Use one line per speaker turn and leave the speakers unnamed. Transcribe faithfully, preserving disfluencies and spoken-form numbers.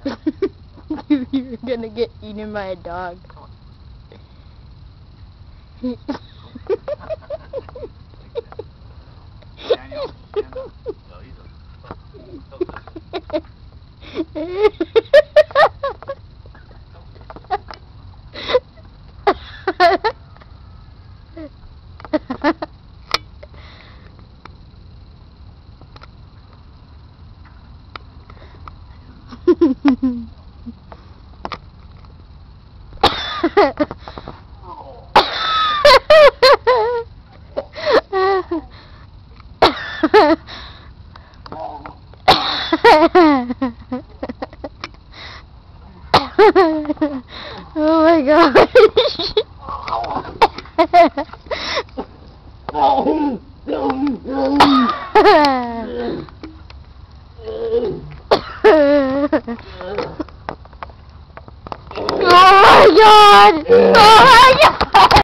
You're gonna get eaten by a dog.
Daniel, stand up. Oh, he's
Oh my gosh. Oh my god! Oh my god!